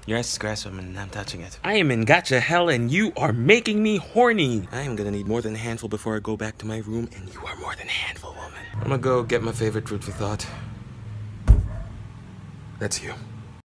Yes, grass woman, I'm touching it. I am in gotcha hell and you are making me horny. I am gonna need more than a handful before I go back to my room, and you are more than a handful, woman. I'm gonna go get my favorite fruit for thought. That's you.